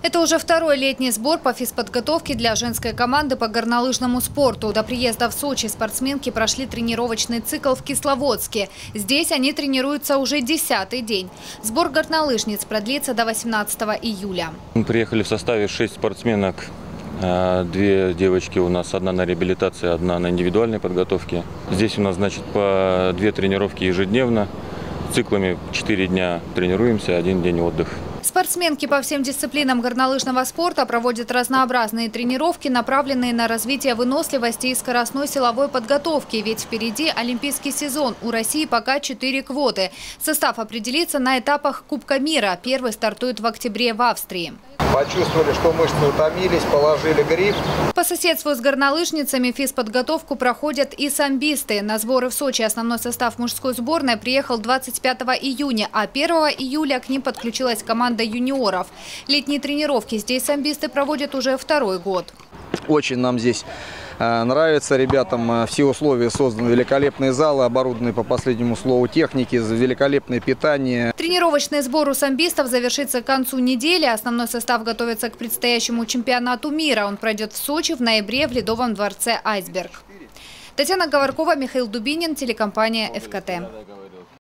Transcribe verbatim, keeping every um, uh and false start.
Это уже второй летний сбор по физподготовке для женской команды по горнолыжному спорту. До приезда в Сочи спортсменки прошли тренировочный цикл в Кисловодске. Здесь они тренируются уже десятый день. Сбор горнолыжниц продлится до восемнадцатого июля. Мы приехали в составе шесть спортсменок. Две девочки у нас, одна на реабилитации, одна на индивидуальной подготовке. Здесь у нас, значит, по две тренировки ежедневно. Циклами четыре дня тренируемся, один день отдых. Спортсменки по всем дисциплинам горнолыжного спорта проводят разнообразные тренировки, направленные на развитие выносливости и скоростной силовой подготовки. Ведь впереди олимпийский сезон. У России пока четыре квоты. Состав определится на этапах Кубка мира. Первый стартует в октябре в Австрии. Почувствовали, что мышцы утомились, положили гриф. По соседству с горнолыжницами физподготовку проходят и самбисты. На сборы в Сочи основной состав мужской сборной приехал двадцать пятого июня, а первого июля к ним подключилась команда юниоров. Летние тренировки здесь самбисты проводят уже второй год. Очень нам здесь нравится ребятам. Все условия созданы, великолепные залы, оборудованные по последнему слову техники, великолепное питание. Тренировочный сбор у самбистов завершится к концу недели. Основной состав готовится к предстоящему чемпионату мира. Он пройдет в Сочи в ноябре в Ледовом дворце «Айсберг». Татьяна Говоркова, Михаил Дубинин, телекомпания эф ка тэ.